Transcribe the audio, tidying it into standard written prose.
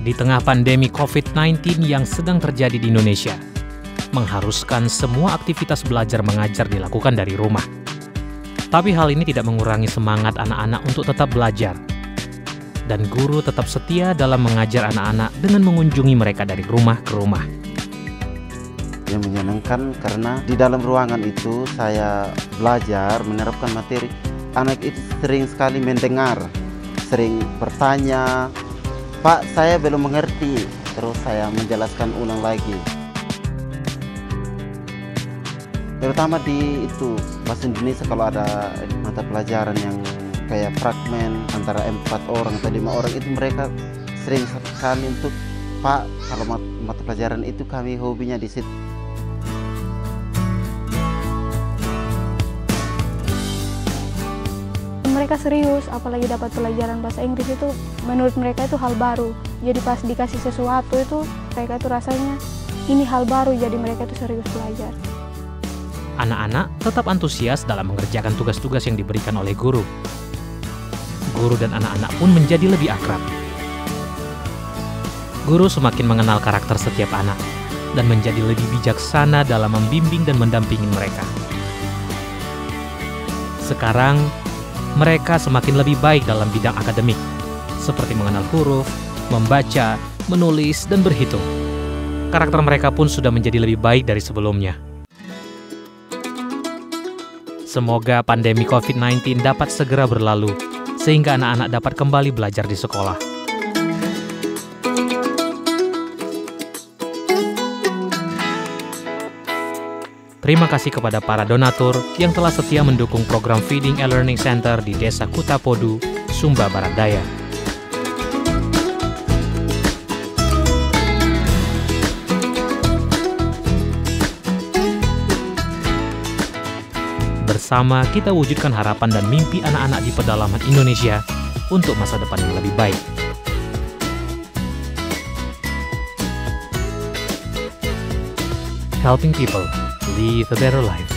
Di tengah pandemi COVID-19 yang sedang terjadi di Indonesia, mengharuskan semua aktivitas belajar mengajar dilakukan dari rumah. Tapi hal ini tidak mengurangi semangat anak-anak untuk tetap belajar. Dan guru tetap setia dalam mengajar anak-anak dengan mengunjungi mereka dari rumah ke rumah. Yang menyenangkan karena di dalam ruangan itu saya belajar menerapkan materi. Anak itu sering sekali mendengar, sering bertanya, "Pak, saya belum mengerti." Terus saya menjelaskan ulang lagi. Terutama di itu bahasa Indonesia, kalau ada mata pelajaran yang kayak fragmen antara 4 orang atau 5 orang, itu mereka sering sekali untuk, "Pak, kalau mata pelajaran itu kami hobinya di situ." Mereka serius, apalagi dapat pelajaran bahasa Inggris itu menurut mereka itu hal baru. Jadi pas dikasih sesuatu itu mereka itu rasanya ini hal baru, jadi mereka itu serius belajar. Anak-anak tetap antusias dalam mengerjakan tugas-tugas yang diberikan oleh guru. Guru dan anak-anak pun menjadi lebih akrab. Guru semakin mengenal karakter setiap anak dan menjadi lebih bijaksana dalam membimbing dan mendampingi mereka. Sekarang, mereka semakin lebih baik dalam bidang akademik, seperti mengenal huruf, membaca, menulis, dan berhitung. Karakter mereka pun sudah menjadi lebih baik dari sebelumnya. Semoga pandemi COVID-19 dapat segera berlalu, sehingga anak-anak dapat kembali belajar di sekolah. Terima kasih kepada para donatur yang telah setia mendukung program Feeding and Learning Center di Desa Kutapodu, Sumba Barat Daya. Bersama kita wujudkan harapan dan mimpi anak-anak di pedalaman Indonesia untuk masa depan yang lebih baik. Helping people live a better life.